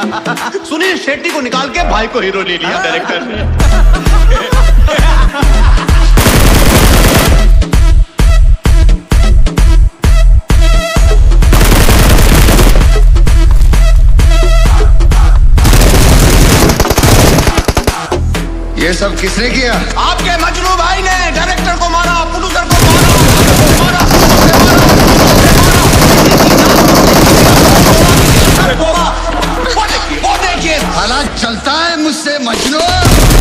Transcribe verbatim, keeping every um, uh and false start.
सुनील शेट्टी को निकाल के भाई को हीरो ले लिया डायरेक्टर ने। ये सब किसने किया? आपके मजनू भाई ने डायरेक्टर को मारा, प्रोड्यूसर को मारा, मारा, मारा। वो देखिए, हालात चलता है मुझसे मजनू।